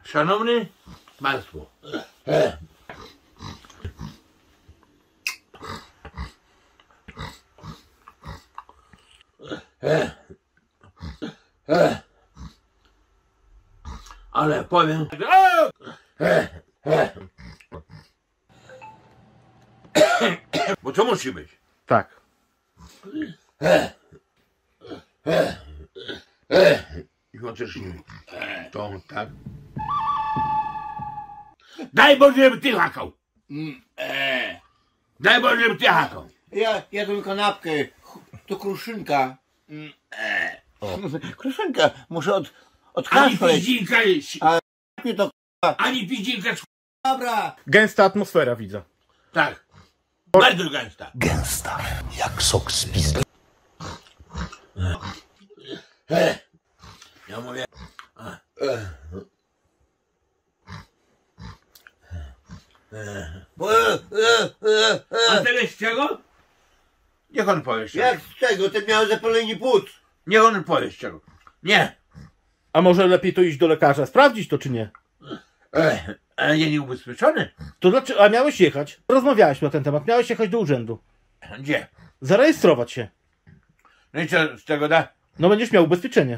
Szanowny Państwo, ale powiem, bo to musi być. Tak. I chociaż nie to tak. Daj Boże, żeby ty hakał. Daj Boże, żeby ty hakał. Ja jadłem kanapkę, to kruszynka. Kruszynka, muszę Ani odkaszleć. piździnka, To ani piździnka. dobra. Gęsta atmosfera widzę. Tak. Bardzo gęsta. Gęsta, jak sok z pizdy. Ja mówię. A ty wiesz z czego? Niech on powie z czego. Jak z czego? Ty miałeś zapalenie płuc. Niech on powie z czego. Nie. A może lepiej to iść do lekarza, sprawdzić to czy nie? Ale ja nie ubezpieczony. To dlaczego? A miałeś jechać? Rozmawiałeś na ten temat, miałeś jechać do urzędu. Gdzie? Zarejestrować się. No i co z tego da? No będziesz miał ubezpieczenie.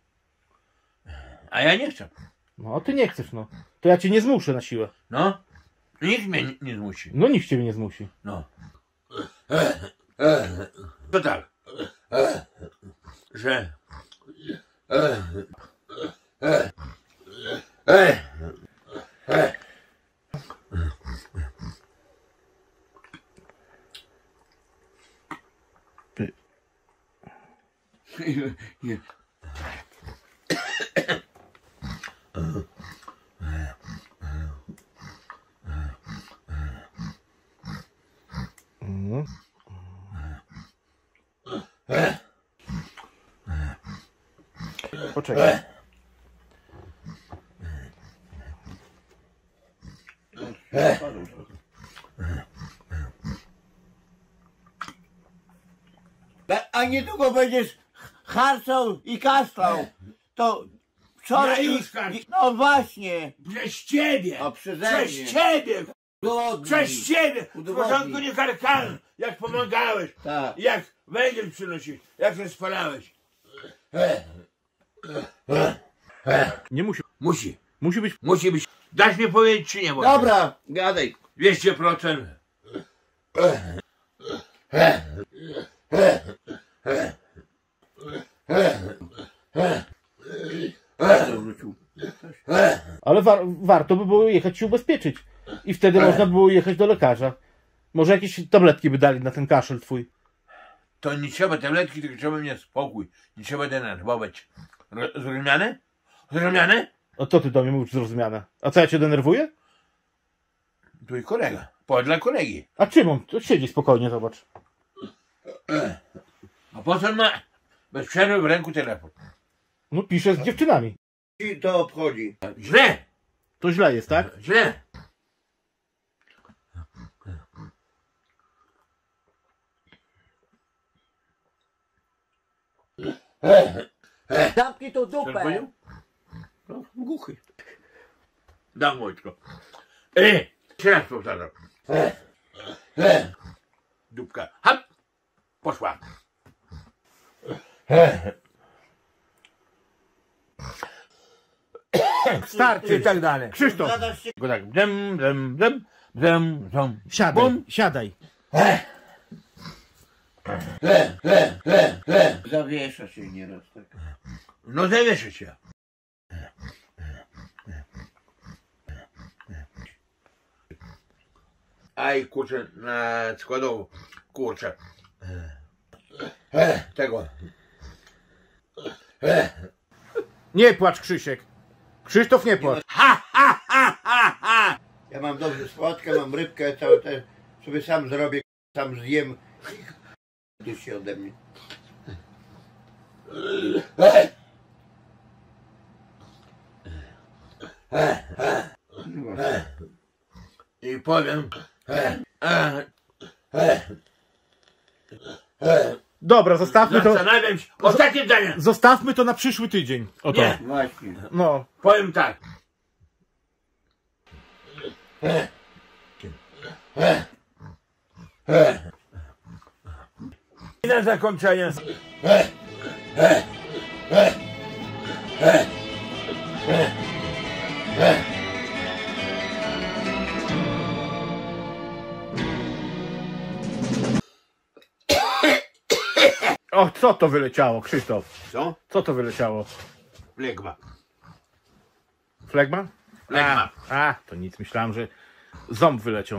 A ja nie chcę. No, a ty nie chcesz, no. To ja cię nie zmuszę na siłę. No. Nikt mnie nie zmusi. No nikt ciebie nie zmusi. No. To tak. Że. Poczekaj. A niedługo będziesz harcał i kaszlał. To wczoraj... Ja już harczę. No właśnie. Przez ciebie! A przeze mnie. Przez ciebie! Udowodnij. Przez ciebie! W Udowodnij. porządku nie karkałem, jak pomagałeś, Tak. jak węgiel przynosiłeś, jak się spalałeś. Nie musi. Musi, Musi być. musi być. Dasz mi powiedzieć czy nie? Wojtek? Dobra, gadaj. 200%. Ale warto by było jechać się ubezpieczyć. I wtedy można by było jechać do lekarza. Może jakieś tabletki by dali na ten kaszel twój. To nie trzeba tabletki, tylko trzeba mnie spokój. Nie trzeba denerwować. Zrozumiane? Zrozumiane? A co ty do mnie mówisz zrozumiane? A co, ja cię denerwuję? Tu i kolega. Dla kolegi. A czym on? To siedzi spokojnie, zobacz. A po co on ma bez przerwy w ręku telefon? No pisze z dziewczynami. I to obchodzi. Źle! To źle jest, tak? Źle! Zamknij tą Co dupę. powiedział? No, głuchy. Dam Wojtko. Jeszcze raz powtarzam. Dupka. Hop! Poszła. Starczy. I tak dalej. Krzysztof, Zadasz się. Tylko tak. Dem, dem, dem, dem, dem. siadaj, Bum. siadaj. Zawiesza się nieraz tak. No zawieszę się. Aj, kurczę, na składową. Kurczę. Tego. Nie płacz, Krzysiek. Krzysztof, nie płacz. Ha, ha, ha, ha, ha. Ja mam dobrze słodkę, mam rybkę, całe te sobie sam zrobię, sam zjem. Dusi ode mnie. I powiem. Dobra, zostawmy to. Zastanawiam się. Ostatnie zdanie. Zostawmy to na przyszły tydzień. Oto. Nie. Właśnie. No. Powiem tak. I na zakończenie. O, co to wyleciało, Krzysztof? Co? Co to wyleciało? Flegma. Flegma? Flegma. A, to nic, myślałem, że ząb wyleciał.